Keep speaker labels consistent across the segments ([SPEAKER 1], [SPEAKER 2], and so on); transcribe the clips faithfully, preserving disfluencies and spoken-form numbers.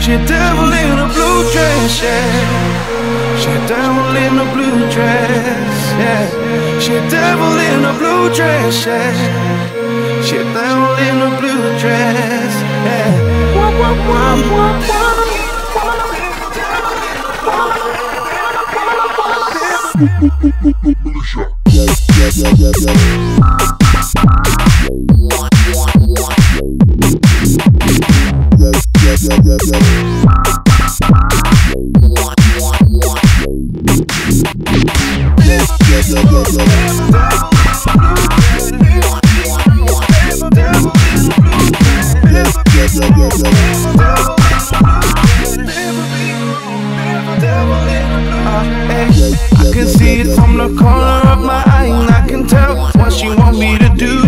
[SPEAKER 1] She a devil in a blue dress, yeah. She a devil in a blue dress, yeah. She a devil in a blue dress, yeah. She a devil in a blue dress, yeah. Wah, wah, wah, wah, wah. I can see it from the corner of my eye, and I can tell what she want me to do.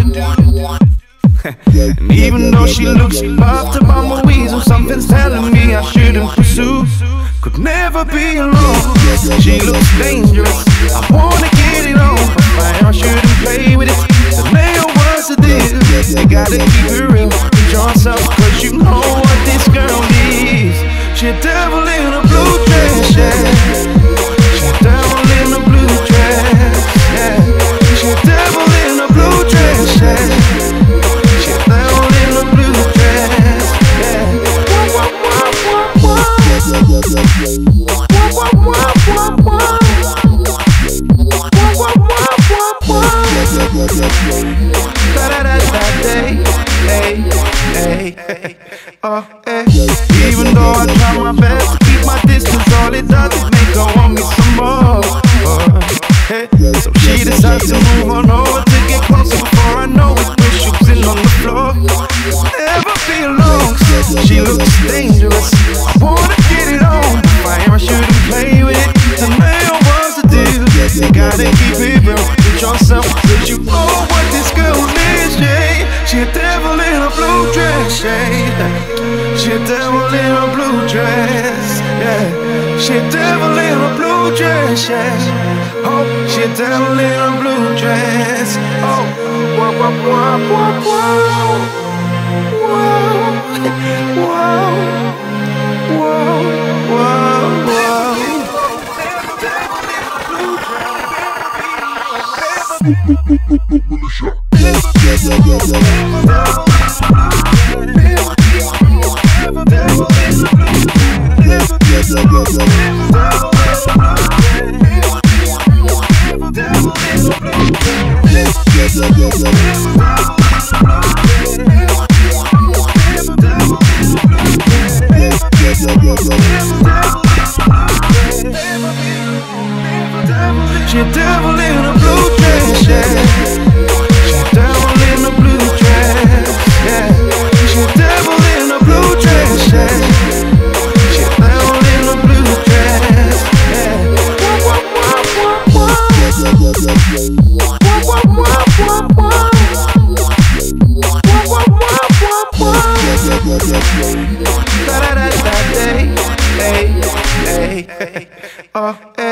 [SPEAKER 1] And even though she looks buffed up on my weasel, something's telling me I shouldn't pursue. Could never be alone. She looks dangerous, I wanna get it on, but I shouldn't play with it. The male words of this, you gotta keep it real with yourself, cause you know what this girl needs. She a devil in a blue dress, yeah. She a devil in a blue dress, yeah. She a devil in a blue dress, yeah. She a devil in a blue dress, yeah. Wah, wah, wah, wah, wah. Wah, wah, wah, wah, wah. Wah, wah, wah, wah, wah. Da da da da day, hey, hey, hey, oh, hey. Even though I try my best to keep my distance, all it does is make her want me some more. Oh, hey. So she decides to move on over to get closer before I know it, when she's sitting on the floor. Never be alone, she looks dangerous, I wanna get it on, but I shouldn't play with it. The male wants to do, you gotta keep it real with yourself, cause you know what this girl is, yeah. She a devil in a blue dress, yeah. She a devil in a blue dress, yeah. She a devil in a blue dress, yeah. Oh, she a devil in a blue dress. Oh, wah, wah, wah, wah, wah. Whoa, whoa, whoa, whoa, whoa. She a devil in a blue dress, yeah. She a devil in a blue dress, yeah. She a devil in a blue dress, yeah. She a devil in a blue dress, yeah. Wah, wah, wah, wah, wah. Wah, wah, wah, wah, wah. Wah, wah, wah, wah, wah. Da da da da day, hey, hey, hey, oh, hey.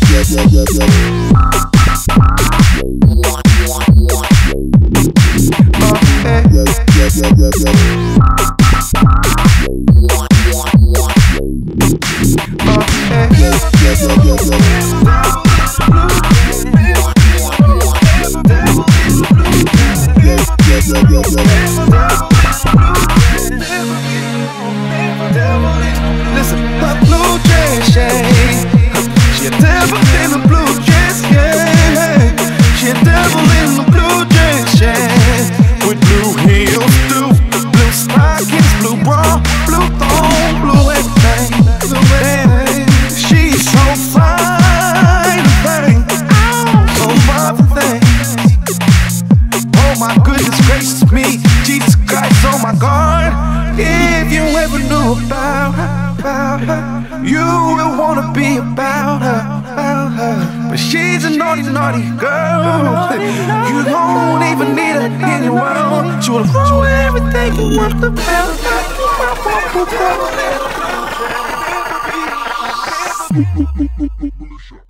[SPEAKER 1] Listen, my blue dress, yeah. She a devil in a blue dress, yeah. She a devil in a blue dress, yeah. With blue heels, blue, blue stockings, blue bra, blue thong, blue everything, blue everything. She's so fine, thing, so fine, thing. Oh my goodness gracious me, Jesus Christ, oh my God. If you ever knew about her, about her, you will wanna be about her, about her. But she's a naughty, naughty girl. You don't even need her in your world. She will ruin everything you want to build.